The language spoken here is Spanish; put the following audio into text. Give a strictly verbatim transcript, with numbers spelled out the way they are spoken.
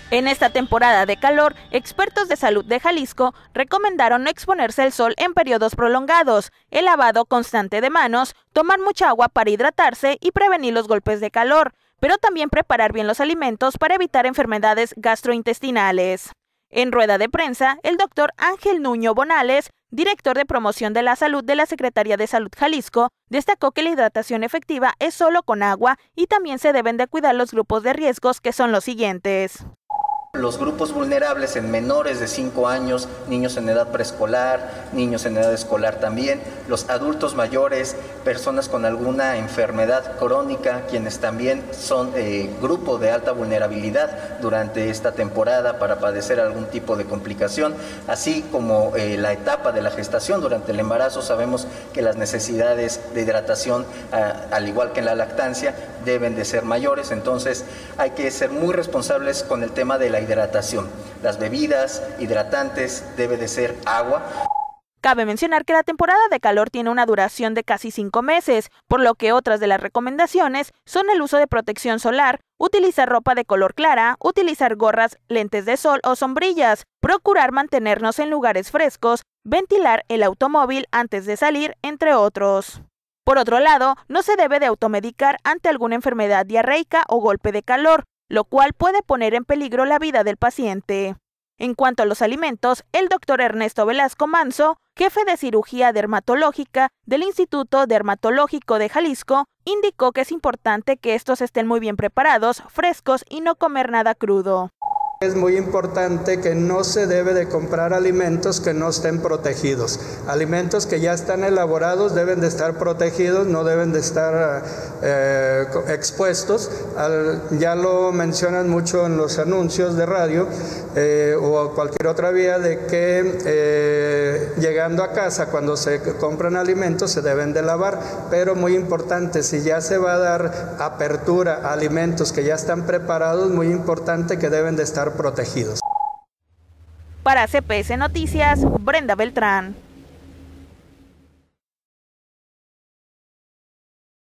En esta temporada de calor, expertos de salud de Jalisco recomendaron no exponerse al sol en periodos prolongados, el lavado constante de manos, tomar mucha agua para hidratarse y prevenir los golpes de calor, pero también preparar bien los alimentos para evitar enfermedades gastrointestinales. En rueda de prensa, el doctor Ángel Nuño Bonales, director de promoción de la salud de la Secretaría de Salud Jalisco, destacó que la hidratación efectiva es solo con agua y también se deben de cuidar los grupos de riesgos, que son los siguientes. Los grupos vulnerables en menores de cinco años, niños en edad preescolar, niños en edad escolar también, los adultos mayores, personas con alguna enfermedad crónica, quienes también son eh, grupo de alta vulnerabilidad durante esta temporada para padecer algún tipo de complicación, así como eh, la etapa de la gestación. Durante el embarazo sabemos que las necesidades de hidratación, a, al igual que en la lactancia, deben de ser mayores, entonces hay que ser muy responsables con el tema de la hidratación. Las bebidas hidratantes debe de ser agua. Cabe mencionar que la temporada de calor tiene una duración de casi cinco meses, por lo que otras de las recomendaciones son el uso de protección solar, utilizar ropa de color clara, utilizar gorras, lentes de sol o sombrillas, procurar mantenernos en lugares frescos, ventilar el automóvil antes de salir, entre otros. Por otro lado, no se debe de automedicar ante alguna enfermedad diarreica o golpe de calor, lo cual puede poner en peligro la vida del paciente. En cuanto a los alimentos, el doctor Ernesto Velasco Manso, jefe de cirugía dermatológica del Instituto Dermatológico de Jalisco, indicó que es importante que estos estén muy bien preparados, frescos y no comer nada crudo. Es muy importante que no se debe de comprar alimentos que no estén protegidos. Alimentos que ya están elaborados deben de estar protegidos, no deben de estar eh, expuestos. Al, ya lo mencionan mucho en los anuncios de radio eh, o cualquier otra vía de que eh, llegando a casa cuando se compran alimentos se deben de lavar, pero muy importante, si ya se va a dar apertura a alimentos que ya están preparados, muy importante que deben de estar protegidos. Para C P S Noticias, Brenda Beltrán.